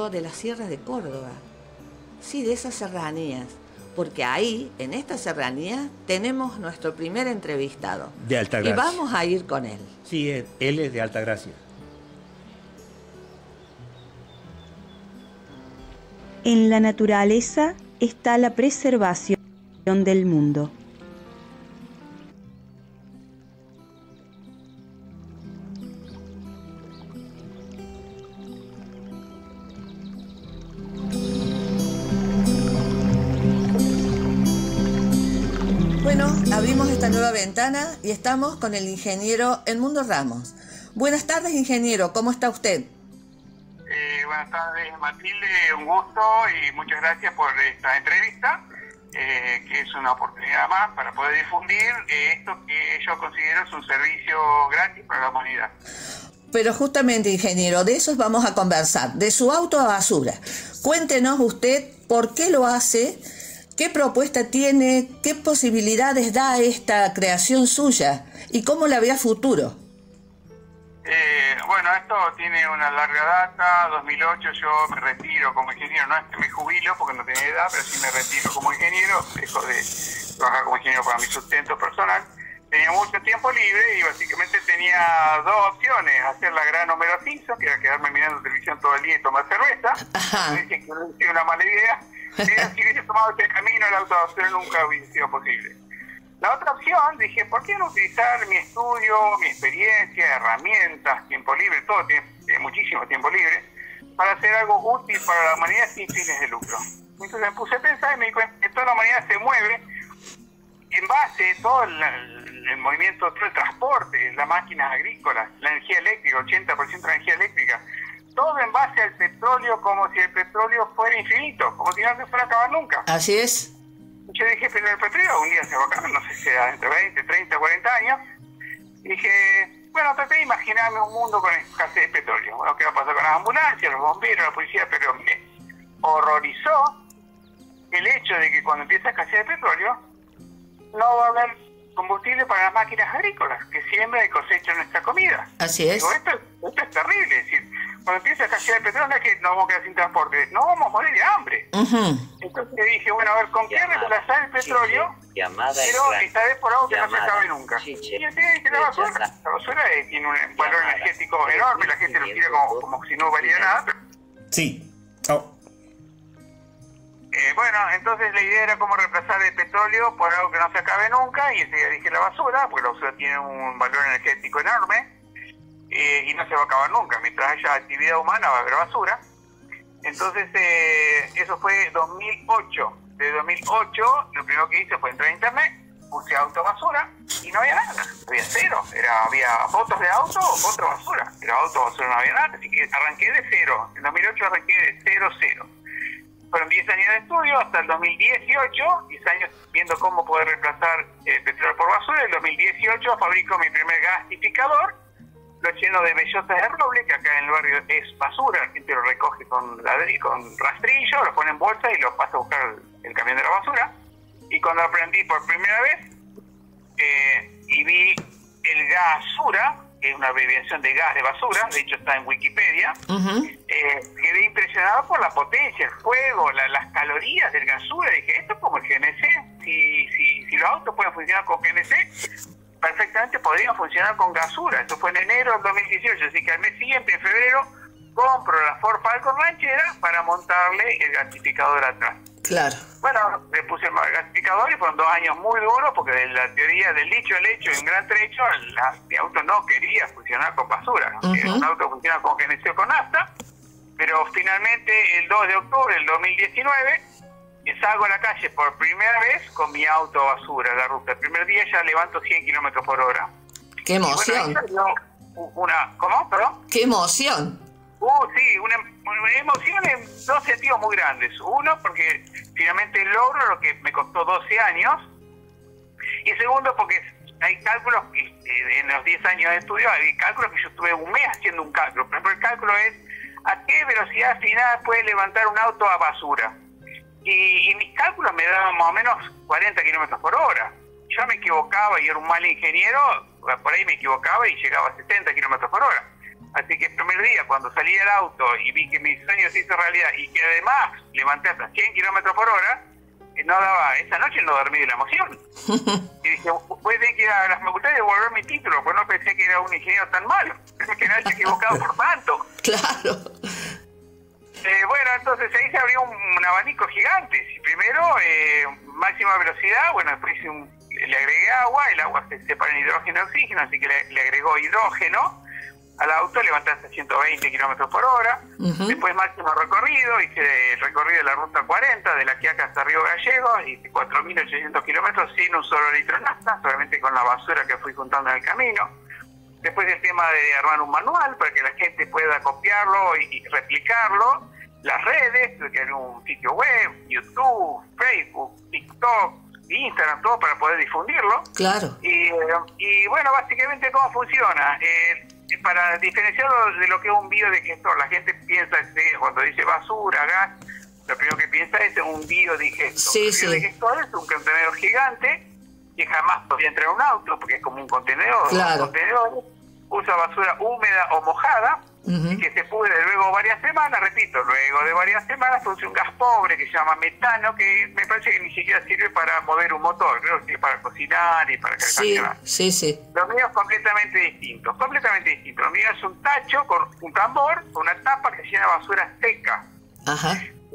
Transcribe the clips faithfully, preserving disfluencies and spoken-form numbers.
habló de las sierras de Córdoba. Sí, de esas serranías. Porque ahí, en esta serranía, tenemos nuestro primer entrevistado. De Altagracia. Y vamos a ir con él. Sí, él es de Altagracia. En la naturaleza está la preservación del mundo. Bueno, abrimos esta nueva ventana y estamos con el ingeniero Edmundo Ramos. Buenas tardes, ingeniero, ¿cómo está usted? Eh, buenas tardes, Matilde, un gusto y muchas gracias por esta entrevista, eh, que es una oportunidad más para poder difundir eh, esto que yo considero es un servicio gratis para la humanidad. Pero justamente, ingeniero, de eso vamos a conversar, de su auto a basura. Cuéntenos usted por qué lo hace, qué propuesta tiene, qué posibilidades da esta creación suya y cómo la ve a futuro. Eh, bueno, esto tiene una larga data. dos mil ocho yo me retiro como ingeniero, no es que me jubilo porque no tenía edad, pero sí me retiro como ingeniero, dejo de trabajar como ingeniero para mi sustento personal. Tenía mucho tiempo libre y básicamente tenía dos opciones: hacer la gran Homero Simpson, que era quedarme mirando televisión todo el día y tomar cerveza. Me dicen que no es una mala idea. Pero si hubiese tomado este camino, el autobasura nunca hubiese sido posible. La otra opción, dije, ¿por qué no utilizar mi estudio, mi experiencia, herramientas, tiempo libre, todo tiempo, muchísimo tiempo libre, para hacer algo útil para la humanidad sin fines de lucro? Entonces me puse a pensar y me di cuenta que toda la humanidad se mueve en base a todo el, el movimiento, todo el transporte, las máquinas agrícolas, la energía eléctrica, ochenta por ciento de la energía eléctrica, todo en base al petróleo, como si el petróleo fuera infinito, como si no se fuera a acabar nunca. Así es. Yo dije, pero el petróleo un día se va a acabar, no sé si sea entre veinte, treinta, cuarenta años. Y dije, bueno, traté de imaginarme un mundo con escasez de petróleo. Bueno, ¿qué va a pasar con las ambulancias, los bomberos, la policía? Pero me horrorizó el hecho de que cuando empieza a escasear de petróleo, no va a haber combustible para las máquinas agrícolas que siembran y cosechan nuestra comida. Así es. Digo, esto, esto es terrible, es decir, cuando empieza a escasear el petróleo no es que nos vamos a quedar sin transporte, nos vamos a morir de hambre. Uh-huh. Entonces dije, bueno, a ver, ¿con qué reemplazar el petróleo? Llamada Pero esta vez por algo que no se Llamada. sabe nunca. Chiche. Y así dije, la basura. La basura eh, tiene un valor Llamada. energético enorme, la gente lo quiere como, como si no valiera nada. Pero, Sí. Oh. eh, bueno, entonces la idea era cómo reemplazar el petróleo por algo que no se acabe nunca, y ese día dije la basura, porque la basura tiene un valor energético enorme. Eh, y no se va a acabar nunca, mientras haya actividad humana va a haber basura. Entonces eh, eso fue dos mil ocho. De dos mil ocho lo primero que hice fue entrar a internet, puse auto basura y no había nada, había cero. Era, había fotos de auto o fotos de basura, pero auto basura no había nada, así que arranqué de cero. En dos mil ocho arranqué de cero, cero. Fueron diez años de estudio hasta el dos mil dieciocho, diez años viendo cómo poder reemplazar el petróleo por basura. En el dos mil dieciocho fabrico mi primer gasificador, lo lleno de bellosas de roble, que acá en el barrio es basura, la gente lo recoge con ladrillo, con rastrillo, lo pone en bolsa y lo pasa a buscar el, el camión de la basura. Y cuando aprendí por primera vez eh, y vi el gasura, que es una abreviación de gas de basura, de hecho está en Wikipedia, Uh-huh. eh, quedé impresionado por la potencia, el fuego, la, las calorías del gasura. Dije, esto es como el G N C, si, si, si los autos pueden funcionar con G N C, perfectamente podrían funcionar con gasura. Esto fue en enero del dos mil dieciocho, así que al mes siguiente, en febrero, compro la Ford Falcon ranchera para montarle el gasificador atrás. Claro. Bueno, le puse el gasificador y fueron dos años muy duros, porque de la teoría del dicho al hecho, en un gran trecho, la, mi auto no quería funcionar con basura, ¿no? Uh-huh. Un auto funciona con G N C o con nafta, pero finalmente el dos de octubre del dos mil diecinueve salgo a la calle por primera vez con mi auto basura, la ruta. El primer día ya levanto cien kilómetros por hora. ¡Qué emoción! Y bueno, una, ¿cómo? ¿Perdón? ¡Qué emoción! Uh, sí, una, una emoción en dos sentidos muy grandes. Uno, porque finalmente logro lo que me costó doce años. Y segundo, porque hay cálculos que eh, en los diez años de estudio, hay cálculos que yo estuve un mes haciendo un cálculo. Por ejemplo, el cálculo es a qué velocidad final puede levantar un auto a basura. Y, y mis cálculos me daban más o menos cuarenta kilómetros por hora. Yo me equivocaba y era un mal ingeniero, por ahí me equivocaba y llegaba a setenta kilómetros por hora. Así que el primer día, cuando salí del auto y vi que mi sueño se hizo realidad y que además levanté hasta cien kilómetros por hora, no daba, esa noche no dormí de la emoción. Y dije, voy a tener que ir a las facultades y devolver mi título, porque no pensé que era un ingeniero tan malo, que no haya equivocado por tanto. Claro. Eh, bueno, entonces ahí se abrió un, un abanico gigante. Primero, eh, máxima velocidad, bueno, después hice un, le agregué agua, el agua se separa en hidrógeno y oxígeno, así que le, le agregó hidrógeno al auto, levanté hasta ciento veinte kilómetros por hora. Uh-huh. Después máximo recorrido, hice el recorrido de la ruta cuarenta, de La Quiaca hasta Río Gallegos, hice cuatro mil ochocientos kilómetros sin un solo litro de nafta, solamente con la basura que fui juntando en el camino. Después el tema de armar un manual para que la gente pueda copiarlo y, y replicarlo. Las redes, que era un sitio web, YouTube, Facebook, TikTok, Instagram, todo para poder difundirlo. Claro. Y, y bueno, básicamente cómo funciona. Eh, para diferenciarlo de lo que es un biodigestor, la gente piensa que cuando dice basura, gas, lo primero que piensa es un biodigestor. Sí, el biodigestor sí. Es un contenedor gigante que jamás podría entrar en un auto porque es como un contenedor. Claro. Un contenedor usa basura húmeda o mojada, uh-huh, y que se pudre luego varias semanas, repito, luego de varias semanas produce un gas pobre que se llama metano, que me parece que ni siquiera sirve para mover un motor, creo que para cocinar y para calefaccionar. Sí, sí, sí. Lo mío es completamente distinto, completamente distinto. Lo mío es un tacho con un tambor, con una tapa que llena basura seca. Ajá.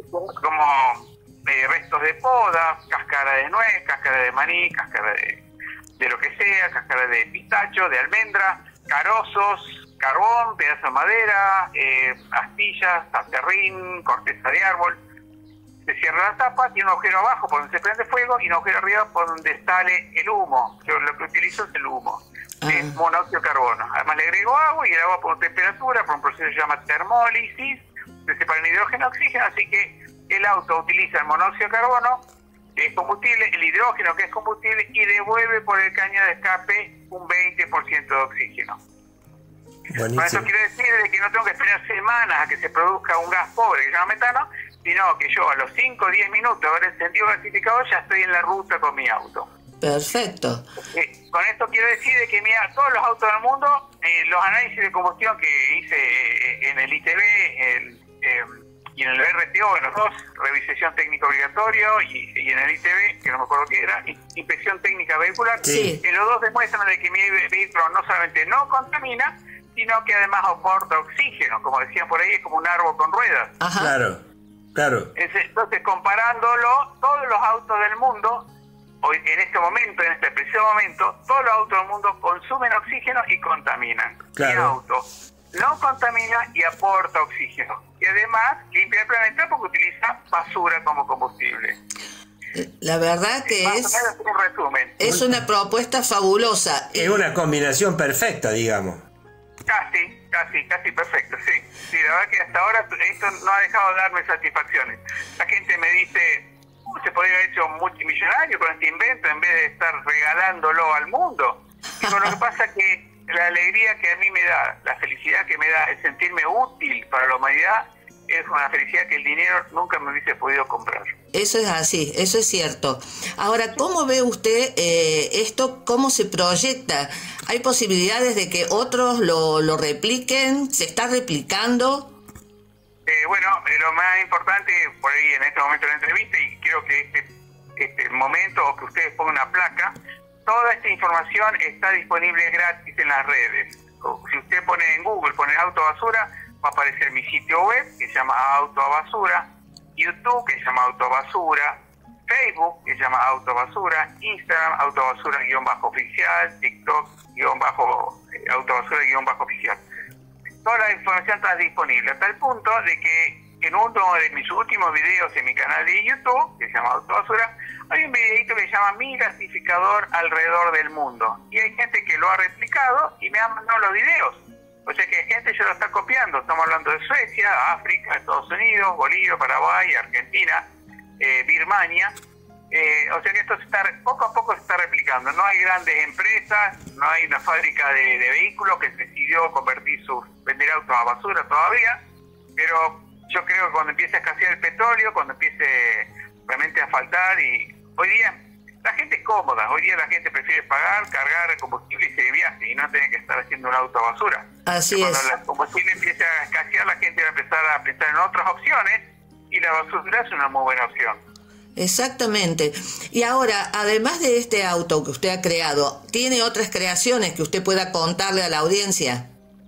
Como eh, restos de poda, cáscara de nuez, cáscara de maní, cáscara de, de lo que sea, cáscara de pistacho, de almendra, carozos, carbón, pedazo de madera, eh, astillas, acerrín, corteza de árbol. Se cierra la tapa, tiene un agujero abajo por donde se prende fuego y un agujero arriba por donde sale el humo. Yo lo que utilizo es el humo, ah. es monóxido de carbono. Además le agrego agua y el agua por temperatura, por un proceso que se llama termólisis, se separa en hidrógeno y oxígeno, así que el auto utiliza el monóxido de carbono, que es combustible, el hidrógeno, que es combustible, y devuelve por el caño de escape un veinte por ciento de oxígeno. Buenísimo. Con eso quiere decir de que no tengo que esperar semanas a que se produzca un gas pobre que se llama metano, sino que yo a los cinco o diez minutos de haber encendido el gasificador ya estoy en la ruta con mi auto. Perfecto. Eh, con esto quiero decir de que mira, todos los autos del mundo, eh, los análisis de combustión que hice eh, en el I T B el, eh, y en el R T O, en los dos, revisión técnica obligatorio, y, y en el I T B, que no me acuerdo qué era, inspección técnica vehicular, sí, en los dos demuestran de que mi vehículo no solamente no contamina, sino que además aporta oxígeno, como decían por ahí, es como un árbol con ruedas. Ajá. Claro, claro. Entonces, comparándolo, todos los autos del mundo, hoy, en este momento, en este preciso momento, todos los autos del mundo consumen oxígeno y contaminan. Claro. Mi auto no contamina y aporta oxígeno. Y además limpia el planeta porque utiliza basura como combustible. La verdad que Más es, o menos un resumen. es una propuesta fabulosa. Es una combinación perfecta, digamos. Casi, casi, casi perfecto, sí. Sí, la verdad que hasta ahora esto no ha dejado de darme satisfacciones. La gente me dice, ¿cómo se podría haber hecho multimillonario con este invento en vez de estar regalándolo al mundo? Digo, lo que pasa es que la alegría que a mí me da, la felicidad que me da, el sentirme útil para la humanidad, es una felicidad que el dinero nunca me hubiese podido comprar. Eso es así, eso es cierto. Ahora, ¿cómo ve usted eh, esto? ¿Cómo se proyecta? ¿Hay posibilidades de que otros lo, lo repliquen? ¿Se está replicando? Eh, bueno, eh, lo más importante por ahí en este momento de la entrevista, y creo que este, este momento, o que ustedes pongan una placa, toda esta información está disponible gratis en las redes. Si usted pone en Google, pone Autobasura, va a aparecer mi sitio web, que se llama Autobasura, YouTube, que se llama Autobasura, Facebook, que se llama Autobasura, Instagram, Autobasura-oficial, TikTok, Autobasura-oficial. Toda la información está disponible, hasta el punto de que en uno de mis últimos videos en mi canal de YouTube, que se llama Autobasura, hay un videito que se llama Mi Gasificador alrededor del mundo. Y hay gente que lo ha replicado y me ha mandado los videos. O sea que gente ya lo está copiando. Estamos hablando de Suecia, África, Estados Unidos, Bolivia, Paraguay, Argentina, eh, Birmania. Eh, o sea que esto se está, poco a poco se está replicando. No hay grandes empresas, no hay una fábrica de, de vehículos que decidió convertir sus, vender autos a basura todavía. Pero yo creo que cuando empiece a escasear el petróleo, cuando empiece realmente a faltar, y hoy día la gente es cómoda. Hoy día la gente prefiere pagar, cargar el combustible y se de viaje y no tener que estar haciendo un auto basura. Así Cuando es. el combustible empiece a escasear, la gente va a empezar a pensar en otras opciones y la basura es una muy buena opción. Exactamente. Y ahora, además de este auto que usted ha creado, ¿tiene otras creaciones que usted pueda contarle a la audiencia?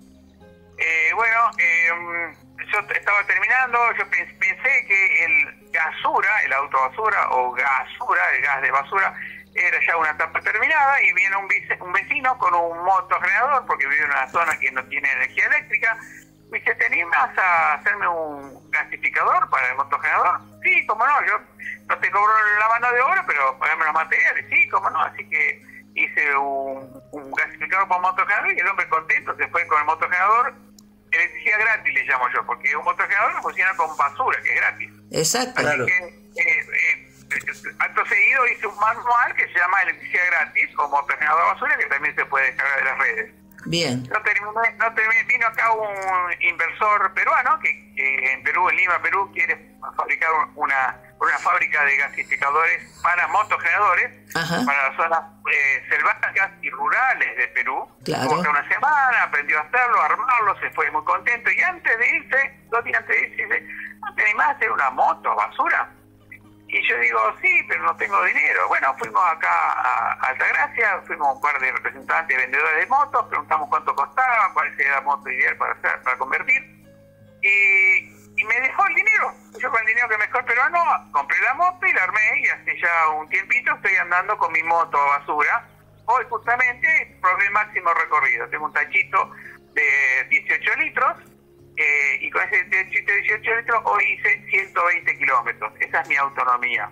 Eh, bueno, eh, yo estaba terminando, yo pensé que el gasura, el auto basura o gasura, el gas de basura, era ya una etapa terminada y viene un, vice, un vecino con un motogenerador, porque vive en una zona que no tiene energía eléctrica. Me dice, ¿te animas a hacerme un gasificador para el motogenerador? Sí, cómo no, yo no te cobro la mano de obra, pero pagame los materiales, sí, cómo no. Así que hice un, un gasificador para un motogenerador y el hombre contento se fue con el motogenerador. Electricidad gratis le llamo yo, porque un motogenerador funciona con basura, que es gratis. Exacto. Así Claro. que, eh, eh, acto seguido hice un manual que se llama Electricidad Gratis o motogenerador de basura, que también se puede descargar de las redes. Bien. No terminé, no terminé, vino acá un inversor peruano que, que en Perú, en Lima, Perú, quiere fabricar una, una fábrica de gasificadores para motogeneradores. Ajá. Para las zonas eh, selváticas y rurales de Perú. Claro. Estuvo acá una semana, aprendió a hacerlo, a armarlo, se fue muy contento. Y antes de irse, dos días antes de irse, dice, ¿no te animás a hacer una moto basura? Y yo digo, sí, pero no tengo dinero. Bueno, fuimos acá a Altagracia, fuimos un par de representantes, vendedores de motos, preguntamos cuánto costaba, cuál sería la moto ideal para hacer, para convertir. Y, y me dejó el dinero. Yo con el dinero que me dejó el peruano, compré la moto y la armé, y hace ya un tiempito estoy andando con mi moto basura. Hoy justamente probé el máximo recorrido. Tengo un tachito de dieciocho litros. Eh, y con ese tachito de dieciocho litros hoy hice ciento veinte kilómetros. Esa es mi autonomía.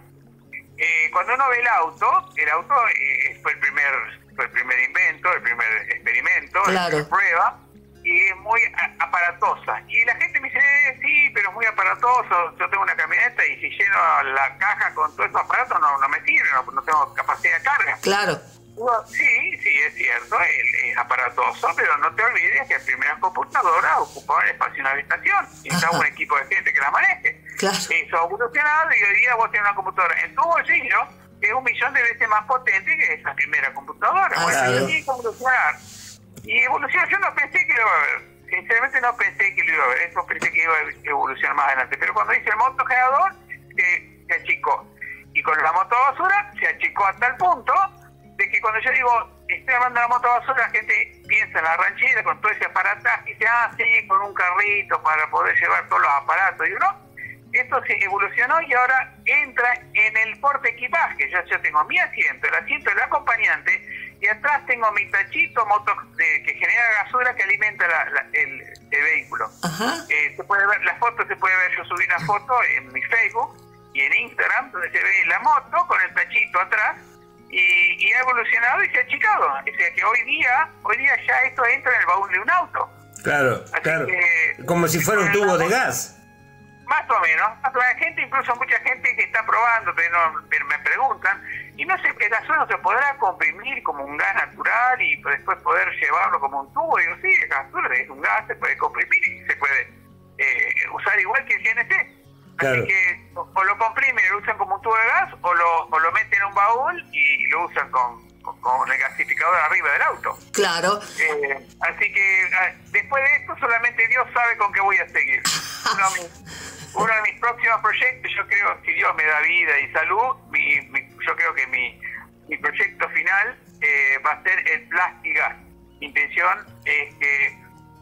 Eh, cuando uno ve el auto, el auto eh, fue el primer fue el primer invento, el primer experimento, Claro. la primera prueba, y es muy a- aparatosa. Y la gente me dice, eh, sí, pero es muy aparatoso. Yo tengo una camioneta y si lleno la caja con todos esos aparatos no, no me sirve, no, no tengo capacidad de carga. Claro. Digo, sí, sí, es cierto, es, es aparatoso, pero no te olvides que las primeras computadoras ocupaban espacio en la habitación y necesitaba un equipo de gente que la maneje. Claro. Eso ha evolucionado y hoy día vos tenés una computadora en tu bolsillo que es un millón de veces más potente que esa primera computadora. Ah, Bueno, claro. tiene que evolucionar. Y evolucionar, yo no pensé que lo iba a ver. Sinceramente no pensé que lo iba a ver. Eso pensé que iba a evolucionar más adelante. Pero cuando hice el motogenerador, se, se achicó. Y con la moto basura se achicó hasta el punto de que cuando yo digo, estoy armando la moto basura, la gente piensa en la ranchera con todo ese aparataje y dice, ah, sí, con un carrito para poder llevar todos los aparatos. Y yo, no, esto se evolucionó y ahora entra en el porte equipaje. Yo, yo tengo mi asiento, el asiento del acompañante, y atrás tengo mi tachito moto de, que genera gasura que alimenta la, la, el, el vehículo. Ajá. Eh, se puede ver, la foto se puede ver, yo subí una foto en mi Facebook y en Instagram, donde se ve la moto con el tachito atrás, y, y ha evolucionado y se ha achicado. O sea que hoy día, hoy día ya esto entra en el baúl de un auto. Claro, Así claro. que- Como si fuera un tubo de gas. Más o menos, más o menos. Gente, incluso mucha gente que está probando, pero, no, pero me preguntan, y no sé, el gasóleo se podrá comprimir como un gas natural y después poder llevarlo como un tubo. Y digo, sí, el gasóleo es un gas, se puede comprimir y se puede eh, usar igual que el G N C. Claro. Así que o, o lo comprimen y lo usan como un tubo de gas, o lo, o lo meten en un baúl y lo usan con, con, con el gasificador arriba del auto. Claro. Eh, así que ah, después de esto solamente Dios sabe con qué voy a seguir. Uno de mis, uno de mis próximos proyectos, yo creo, si Dios me da vida y salud, mi, mi, yo creo que mi, mi proyecto final eh, va a ser el Plastigas. Mi intención es que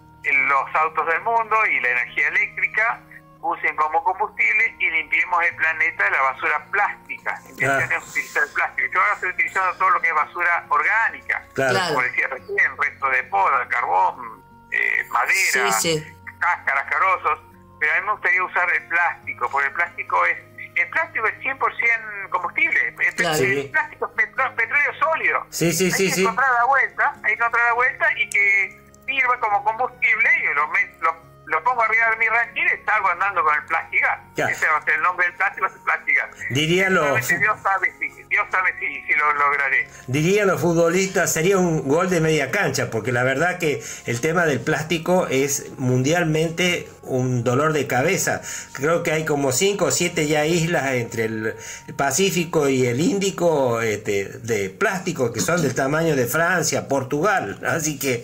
los autos del mundo y la energía eléctrica usen como combustible y limpiemos el planeta de la basura plástica. La intención Ah. es utilizar el plástico. Yo ahora estoy utilizando todo lo que es basura orgánica. Claro. Claro. Como decía recién, resto de poda, carbón, eh, madera, Sí, sí. cáscaras, carozos. Pero a mí me gustaría usar el plástico, porque el plástico es el plástico es cien por ciento combustible. El, Claro. el plástico es petro- petróleo sólido. Sí, sí, hay sí, que sí. encontrar la vuelta, hay que encontrar la vuelta y que sirva como combustible y lo, me- lo, lo pongo arriba de mi ranchera y salgo andando con el Plastigas. Ya. Ese va a ser el nombre del plástico, es el Plastigas. Dirían los, Solamente Dios sabe si, Dios sabe si, si lo lograré. dirían los futbolistas, sería un gol de media cancha, porque la verdad que el tema del plástico es mundialmente un dolor de cabeza. Creo que hay como cinco o siete ya islas entre el Pacífico y el Índico este, de plástico que son del tamaño de Francia, Portugal, así que...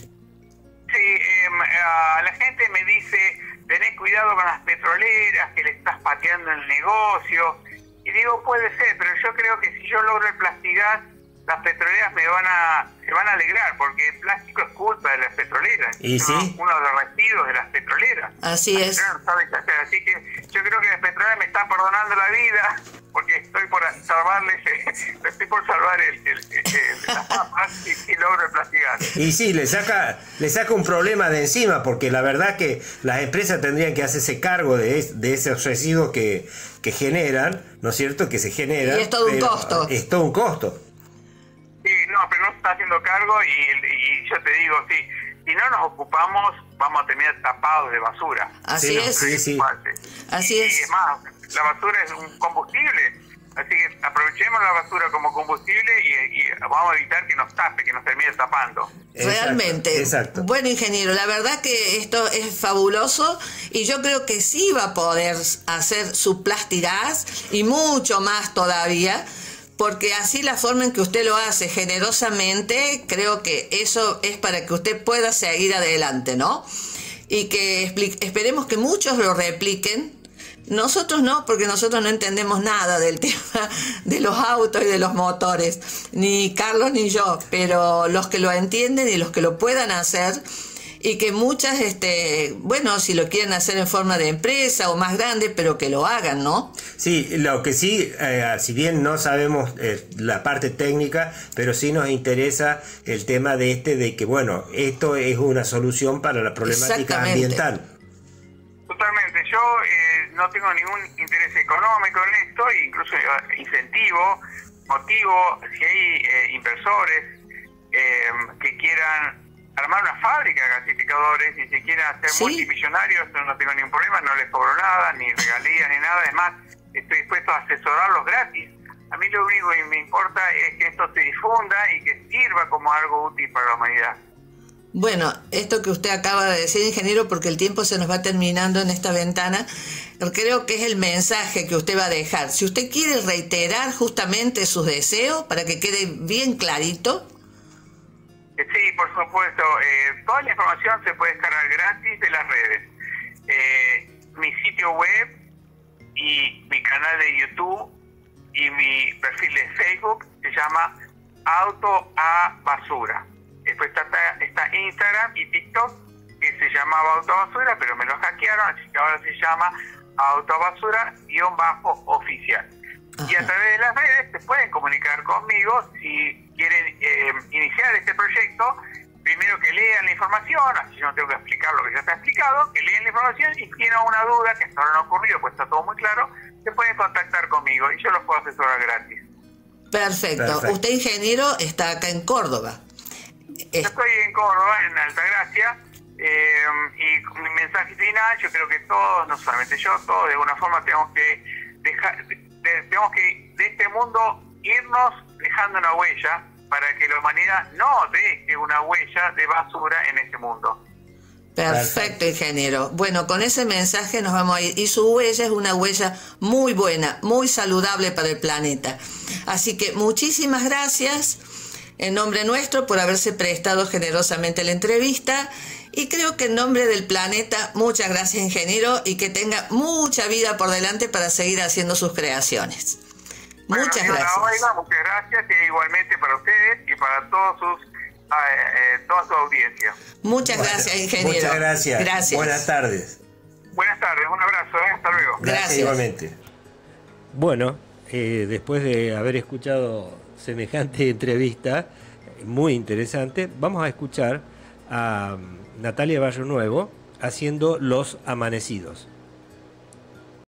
Sí, eh, a la gente me dice, tenés cuidado con las petroleras, que le estás pateando el negocio. Y digo, puede ser, pero yo creo que si yo logro el Plastigas, las petroleras me van a se van a alegrar, porque el plástico es culpa de las petroleras. ¿Y Son sí? uno de los residuos de las petroleras. Así Las es. petroleras no saben qué hacer. Así que yo creo que las petroleras me están perdonando la vida, porque estoy por salvarles, estoy por salvar el, el, el, el, las papas y, y logro el Plastigas. Y sí, le saca, le saca un problema de encima, porque la verdad que las empresas tendrían que hacerse cargo de, es, de esos residuos que, que generan, ¿no es cierto? Que se generan. Y es todo un pero costo. Es todo un costo. Sí, no, pero no se está haciendo cargo y, y yo te digo, sí, si no nos ocupamos, vamos a terminar tapados de basura. Así Sí, es. sí, sí. Así y, es. Y es más, la basura es un combustible, así que aprovechemos la basura como combustible y, y vamos a evitar que nos tape, que nos termine tapando. Realmente. Exacto. Bueno, ingeniero, la verdad que esto es fabuloso y yo creo que sí va a poder hacer su Plastigas y mucho más todavía, porque así la forma en que usted lo hace generosamente, creo que eso es para que usted pueda seguir adelante, ¿no? Y que expli- esperemos que muchos lo repliquen. Nosotros no, porque nosotros no entendemos nada del tema de los autos y de los motores, ni Carlos ni yo, pero los que lo entienden y los que lo puedan hacer, y que muchas, este, bueno, si lo quieren hacer en forma de empresa o más grande, pero que lo hagan, ¿no? Sí, lo que sí, eh, si bien no sabemos eh, la parte técnica, pero sí nos interesa el tema de este, de que, bueno, esto es una solución para la problemática Exactamente. ambiental. Totalmente, yo eh, no tengo ningún interés económico en esto, e incluso eh, incentivo, motivo, si hay eh, inversores eh, que quieran armar una fábrica de gasificadores y si quieren hacer Sí. multimillonarios, no tengo ningún problema, no les cobro nada, ni regalías, ni nada, es más, estoy dispuesto a asesorarlos gratis. A mí lo único que me importa es que esto se difunda y que sirva como algo útil para la humanidad. Bueno, esto que usted acaba de decir, ingeniero, porque el tiempo se nos va terminando en esta ventana, creo que es el mensaje que usted va a dejar. Si usted quiere reiterar justamente sus deseos para que quede bien clarito. Sí, por supuesto. Eh, toda la información se puede descargar gratis de las redes. Eh, mi sitio web y mi canal de YouTube y mi perfil de Facebook se llama Auto a Basura. Después está, está Instagram y TikTok, que se llamaba Auto a Basura, pero me lo hackearon, así que ahora se llama Auto a Basura-oficial. Y a través de las redes se pueden comunicar conmigo si quieren eh, iniciar este proyecto. Primero que lean la información, así yo no tengo que explicar lo que ya está explicado, que lean la información y si tienen una duda, que hasta ahora no ha ocurrido, pues está todo muy claro, se pueden contactar conmigo y yo los puedo asesorar gratis. Perfecto. Perfecto. Usted, ingeniero, está acá en Córdoba. Yo estoy en Córdoba, en Altagracia, eh, y mi mensaje final, yo creo que todos, no solamente yo, todos de alguna forma tenemos que dejar, de, de, tenemos que de este mundo irnos dejando una huella para que la humanidad no deje una huella de basura en este mundo. Perfecto, ingeniero. Bueno, con ese mensaje nos vamos a ir. Y su huella es una huella muy buena, muy saludable para el planeta. Así que muchísimas gracias en nombre nuestro por haberse prestado generosamente la entrevista. Y creo que en nombre del planeta, muchas gracias, ingeniero, y que tenga mucha vida por delante para seguir haciendo sus creaciones. Bueno, Muchas señora gracias. Olga, muchas gracias, y igualmente para ustedes y para todos sus, eh, eh, toda su audiencia. Muchas Bueno, gracias, ingeniero. Muchas gracias. Gracias. Buenas tardes. Buenas tardes, un abrazo, ¿eh? Hasta luego. Gracias. Igualmente. Bueno, eh, después de haber escuchado semejante entrevista, muy interesante, vamos a escuchar a Natalia Barrio Nuevo haciendo Los Amanecidos.